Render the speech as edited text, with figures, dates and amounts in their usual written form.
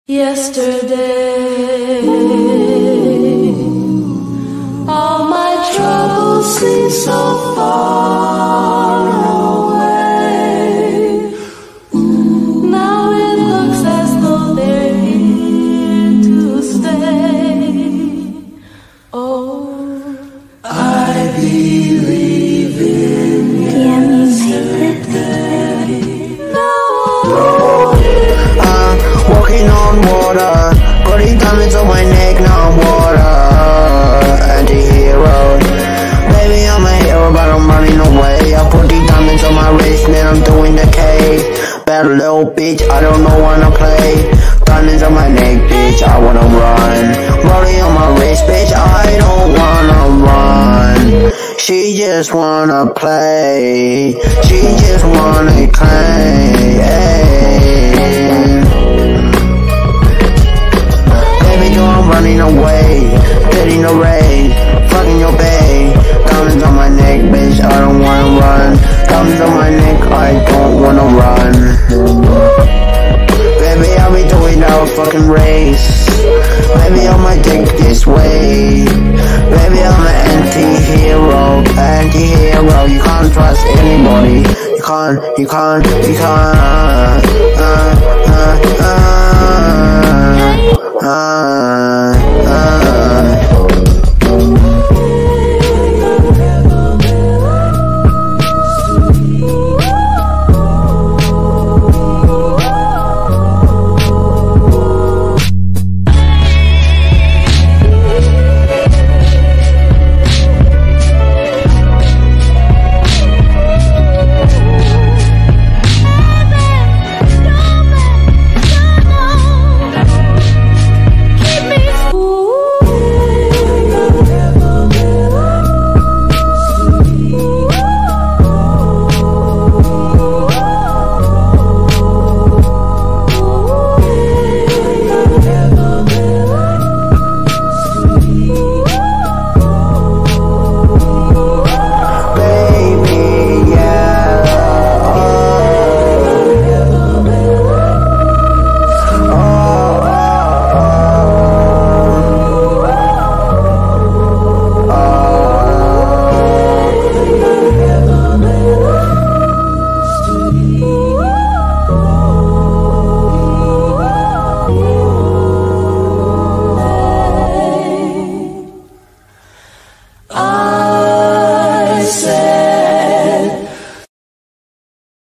Yesterday, all my troubles seem so far away. Now it looks as though they're here to stay. Oh, I believe in yesterday. Walking on water, putting diamonds on my neck, now I'm water. Anti-hero, baby I'm a hero but I'm running away. I put these diamonds on my wrist, man I'm doing the K. Bad little bitch, I don't know wanna play. Diamonds on my neck, bitch, I wanna run. Rolling on my wrist, bitch, I don't wanna run. She just wanna play, she just wanna claim. Running away, getting a raid, fucking your bae. Diamonds on my neck, bitch, I don't wanna run. Diamonds on my neck, I don't wanna run. Baby, I'll be doing our fucking race. Baby, on my dick this way. Baby, I'm an anti-hero, anti-hero. You can't trust anybody. You can't.